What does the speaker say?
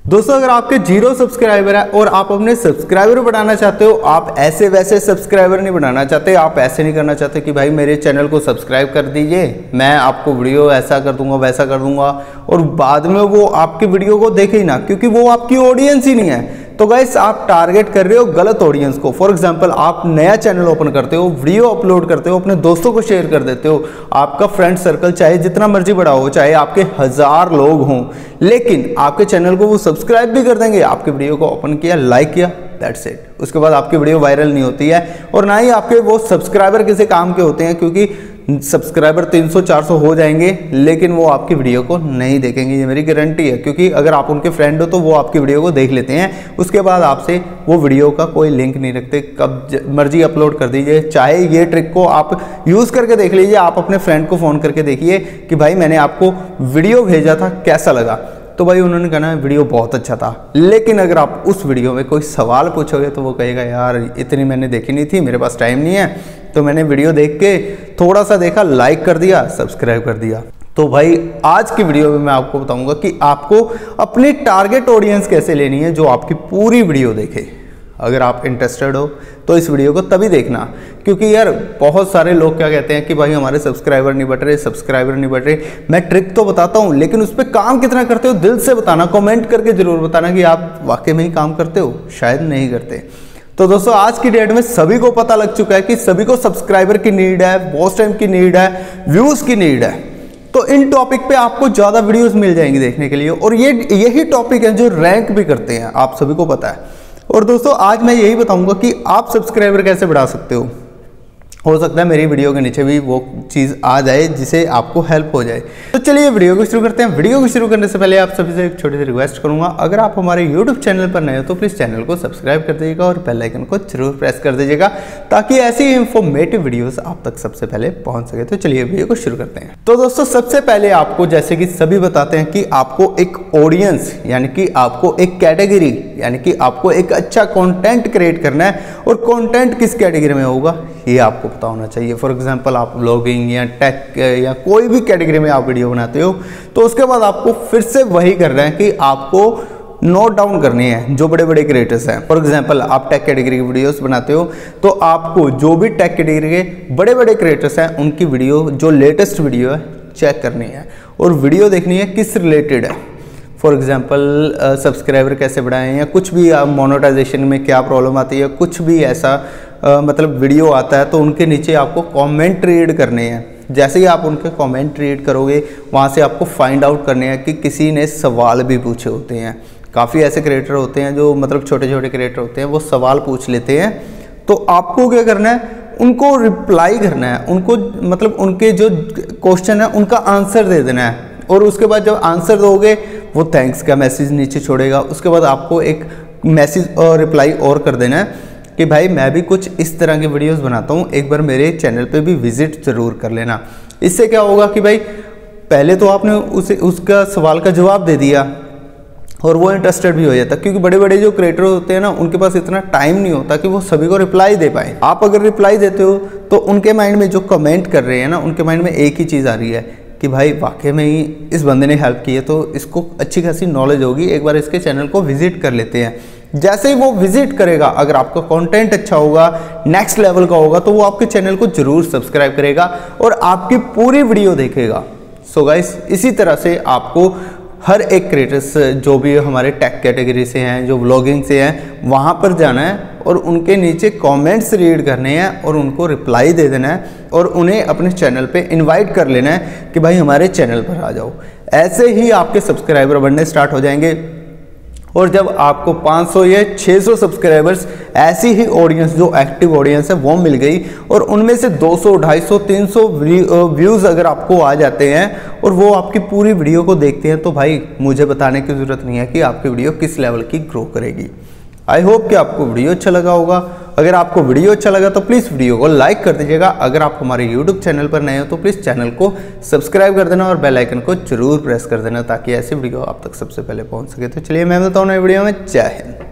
दोस्तों अगर आपके 0 सब्सक्राइबर है और आप अपने सब्सक्राइबर बढ़ाना चाहते हो, आप ऐसे वैसे सब्सक्राइबर नहीं बढ़ाना चाहते, आप ऐसे नहीं करना चाहते कि भाई मेरे चैनल को सब्सक्राइब कर दीजिए, मैं आपको वीडियो ऐसा कर दूंगा वैसा कर दूंगा और बाद में वो आपकी वीडियो को देखे ही ना, क्योंकि वो आपकी ऑडियंस ही नहीं है। तो गाइस आप टारगेट कर रहे हो गलत ऑडियंस को। फॉर एग्जांपल आप नया चैनल ओपन करते हो, वीडियो अपलोड करते हो, अपने दोस्तों को शेयर कर देते हो, आपका फ्रेंड सर्कल चाहे जितना मर्जी बड़ा हो, चाहे आपके 1000 लोग हों, लेकिन आपके चैनल को वो सब्सक्राइब भी कर देंगे, आपके वीडियो को ओपन किया, लाइक किया, दैट्स इट। उसके बाद आपकी वीडियो वायरल नहीं होती है और ना ही आपके वो सब्सक्राइबर किसी काम के होते हैं, क्योंकि सब्सक्राइबर 300-400 हो जाएंगे लेकिन वो आपकी वीडियो को नहीं देखेंगे, ये मेरी गारंटी है। क्योंकि अगर आप उनके फ्रेंड हो तो वो आपकी वीडियो को देख लेते हैं, उसके बाद आपसे वो वीडियो का कोई लिंक नहीं रखते, कब मर्जी अपलोड कर दीजिए। चाहे ये ट्रिक को आप यूज़ करके देख लीजिए, आप अपने फ्रेंड को फ़ोन करके देखिए कि भाई मैंने आपको वीडियो भेजा था, कैसा लगा? तो भाई उन्होंने कहना वीडियो बहुत अच्छा था, लेकिन अगर आप उस वीडियो में कोई सवाल पूछोगे तो वो कहेगा यार इतनी मैंने देखी नहीं थी, मेरे पास टाइम नहीं है, तो मैंने वीडियो देख के थोड़ा सा देखा, लाइक कर दिया, सब्सक्राइब कर दिया। तो भाई आज की वीडियो में मैं आपको बताऊंगा कि आपको अपनी टारगेट ऑडियंस कैसे लेनी है जो आपकी पूरी वीडियो देखे। अगर आप इंटरेस्टेड हो तो इस वीडियो को तभी देखना, क्योंकि यार बहुत सारे लोग क्या कहते हैं कि भाई हमारे सब्सक्राइबर नहीं बढ़ रहे, सब्सक्राइबर नहीं बढ़ रहे। मैं ट्रिक तो बताता हूँ लेकिन उस पर काम कितना करते हो दिल से बताना, कमेंट करके जरूर बताना कि आप वाकई में ही काम करते हो, शायद नहीं करते। तो दोस्तों आज की डेट में सभी को पता लग चुका है कि सभी को सब्सक्राइबर की नीड है, वॉच टाइम की नीड है, व्यूज़ की नीड है। तो इन टॉपिक पे आपको ज़्यादा वीडियोस मिल जाएंगी देखने के लिए, और यही टॉपिक है जो रैंक भी करते हैं, आप सभी को पता है। और दोस्तों आज मैं यही बताऊंगा कि आप सब्सक्राइबर कैसे बढ़ा सकते हो सकता है मेरी वीडियो के नीचे भी वो चीज़ आ जाए जिसे आपको हेल्प हो जाए। तो चलिए वीडियो को शुरू करते हैं। वीडियो को शुरू करने से पहले आप सभी से एक छोटी सी रिक्वेस्ट करूंगा, अगर आप हमारे YouTube चैनल पर नए हो तो प्लीज़ चैनल को सब्सक्राइब कर दीजिएगा और बेल आइकन को जरूर प्रेस कर दीजिएगा ताकि ऐसी इंफॉर्मेटिव वीडियोस आप तक सबसे पहले पहुंच सके। तो चलिए वीडियो को शुरू करते हैं। तो दोस्तों सबसे पहले आपको, जैसे कि सभी बताते हैं कि आपको एक ऑडियंस यानी कि आपको एक कैटेगरी यानी कि आपको एक अच्छा कंटेंट क्रिएट करना है, और कंटेंट किस कैटेगरी में होगा ये आपको पता होना चाहिए। फॉर एग्जांपल आप व्लॉगिंग या टेक या कोई भी कैटेगरी में आप वीडियो बनाते हो तो उसके बाद आपको फिर से वही करना है कि आपको नोट डाउन करनी है जो बड़े बड़े क्रिएटर्स हैं। फॉर एग्जांपल आप टेक कैटेगरी की वीडियोस बनाते हो तो आपको जो भी टेक कैटेगरी के बड़े बड़े क्रिएटर्स हैं उनकी वीडियो, जो लेटेस्ट वीडियो है, चेक करनी है और वीडियो देखनी है किस रिलेटेड है। फॉर एग्जांपल सब्सक्राइबर कैसे बढ़ाएं, या कुछ भी मोनेटाइजेशन में क्या प्रॉब्लम आती है, कुछ भी ऐसा मतलब वीडियो आता है तो उनके नीचे आपको कमेंट रीड करने हैं। जैसे ही आप उनके कमेंट रीड करोगे वहाँ से आपको फाइंड आउट करने हैं कि किसी ने सवाल भी पूछे होते हैं। काफ़ी ऐसे क्रिएटर होते हैं जो मतलब छोटे छोटे क्रिएटर होते हैं, वो सवाल पूछ लेते हैं, तो आपको क्या करना है, उनको रिप्लाई करना है, उनको मतलब उनके जो क्वेश्चन है उनका आंसर दे देना है। और उसके बाद जब आंसर दोगे वो थैंक्स का मैसेज नीचे छोड़ेगा। उसके बाद आपको एक मैसेज और रिप्लाई और कर देना है कि भाई मैं भी कुछ इस तरह के वीडियोस बनाता हूँ, एक बार मेरे चैनल पे भी विजिट ज़रूर कर लेना। इससे क्या होगा कि भाई पहले तो आपने उसका सवाल का जवाब दे दिया और वो इंटरेस्टेड भी हो जाता, क्योंकि बड़े बड़े जो क्रिएटर होते हैं ना उनके पास इतना टाइम नहीं होता कि वो सभी को रिप्लाई दे पाए। आप अगर रिप्लाई देते हो तो उनके माइंड में जो कमेंट कर रहे हैं ना, उनके माइंड में एक ही चीज़ आ रही है कि भाई वाकई में ही इस बंदे ने हेल्प की है, तो इसको अच्छी खासी नॉलेज होगी, एक बार इसके चैनल को विजिट कर लेते हैं। जैसे ही वो विजिट करेगा, अगर आपका कंटेंट अच्छा होगा, नेक्स्ट लेवल का होगा, तो वो आपके चैनल को जरूर सब्सक्राइब करेगा और आपकी पूरी वीडियो देखेगा। सो गाइस इसी तरह से आपको हर एक क्रिएटर्स जो भी हमारे टेक कैटेगरी से हैं, जो व्लॉगिंग से हैं, वहाँ पर जाना है और उनके नीचे कमेंट्स रीड करने हैं और उनको रिप्लाई दे देना है और उन्हें अपने चैनल पे इनवाइट कर लेना है कि भाई हमारे चैनल पर आ जाओ। ऐसे ही आपके सब्सक्राइबर बढ़ने स्टार्ट हो जाएंगे, और जब आपको 500 या 600 सब्सक्राइबर्स, ऐसी ही ऑडियंस जो एक्टिव ऑडियंस है वो मिल गई, और उनमें से 200, 250, 300 व्यूज़ अगर आपको आ जाते हैं और वो आपकी पूरी वीडियो को देखते हैं, तो भाई मुझे बताने की ज़रूरत नहीं है कि आपकी वीडियो किस लेवल की ग्रो करेगी। आई होप कि आपको वीडियो अच्छा लगा होगा। अगर आपको वीडियो अच्छा लगा तो प्लीज़ वीडियो को लाइक कर दीजिएगा। अगर आप हमारे YouTube चैनल पर नए हो तो प्लीज़ चैनल को सब्सक्राइब कर देना और बेल आइकन को जरूर प्रेस कर देना ताकि ऐसी वीडियो आप तक सबसे पहले पहुंच सके। तो चलिए मैं बताऊँ नई वीडियो में। जय हिंद।